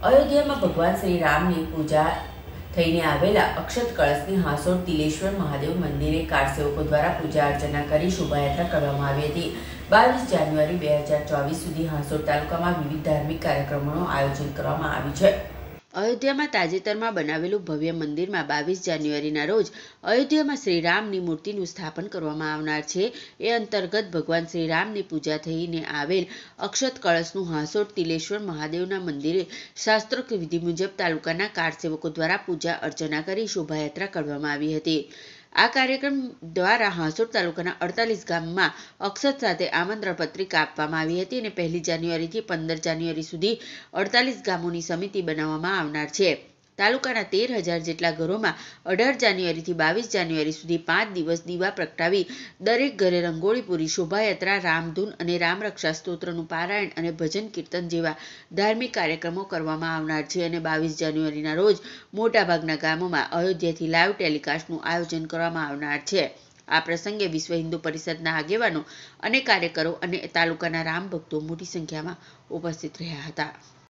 અયોધ્યામાં ભગવાન શ્રી રામની પૂજા થઈને આવેલા અક્ષત કળશની હાંસોડ તિલેશ્વર મહાદેવ મંદિરે કારસેવકો દ્વારા પૂજા અર્ચના કરી શોભાયાત્રા કરવામાં આવી હતી। 22 જાન્યુઆરી 2024 સુધી હાંસોડ તાલુકામાં વિવિધ ધાર્મિક કાર્યક્રમોનું આયોજન કરવામાં આવ્યું છે। અયોધ્યામાં તાજેતરમાં બનાવેલું ભવ્ય મંદિરમાં 22 જાન્યુઆરીના રોજ અયોધ્યામાં શ્રી રામની મૂર્તિનું સ્થાપન કરવામાં આવનાર છે। એ અંતર્ગત ભગવાન શ્રી રામની પૂજા થઈને આવેલ અક્ષત કળશનું હાંસોડ તિલેશ્વર મહાદેવના મંદિરે શાસ્ત્રોક્ત વિધિ મુજબ તાલુકાના કારસેવકો દ્વારા પૂજા અર્ચના કરી શોભાયાત્રા કરવામાં આવી હતી। આ કાર્યક્રમ દ્વારા હાંસોડ તાલુકાના 48 ગામમાં અક્ષત સાથે આમંત્રણ પત્રિકા આપવામાં આવી હતી અને 1 જાન્યુઆરીથી 15 જાન્યુઆરી સુધી 48 ગામોની સમિતિ બનાવવામાં આવનાર છે। તાલુકાના 13,000 જેટલા ઘરોમાં 18 જાન્યુઆરીથી 22 જાન્યુઆરી સુધી 5 દિવસ દીવા પ્રગટાવી દરેક ઘરે રંગોળી પૂરી શોભાયાત્રા, રામધૂન અને રામરક્ષા સ્તોત્રનું પારાયણ અને ભજન કીર્તન જેવા ધાર્મિક કાર્યક્રમો કરવામાં આવનાર છે અને 22 જાન્યુઆરીના રોજ મોટાભાગના ગામોમાં અયોધ્યાથી લાઈવ ટેલિકાસ્ટનું આયોજન કરવામાં આવનાર છે। આ પ્રસંગે વિશ્વ હિન્દુ પરિષદના આગેવાનો અને કાર્યકરો અને તાલુકાના રામ ભક્તો મોટી સંખ્યામાં ઉપસ્થિત રહ્યા હતા।